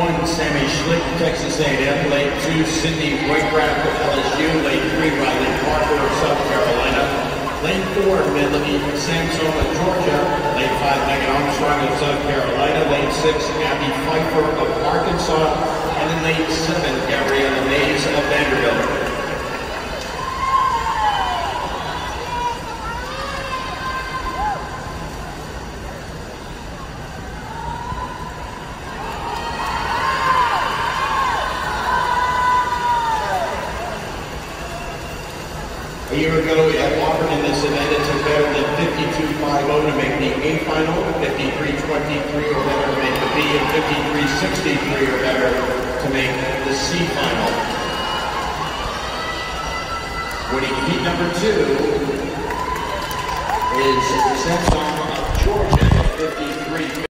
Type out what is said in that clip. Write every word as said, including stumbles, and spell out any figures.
one, Sammy Schlick, Texas A and M. Lane two, Sydney Whitecraft of L S U. Lane three, Riley Parker of South Carolina. Lane four, Melanie Samson of Georgia. Lane five, Megan Armstrong of South Carolina. Lane six, Abby Pfeiffer of Arkansas. And in lane seven, Gabriella Mays of Vanderbilt. A year ago, we had offered in this event, it took better than fifty-two five oh to make the A final, fifty-three twenty-three or better to make the B, and fifty-three sixty-three or better to make the C final. Winning heat number two is Samson of Georgia, fifty-three.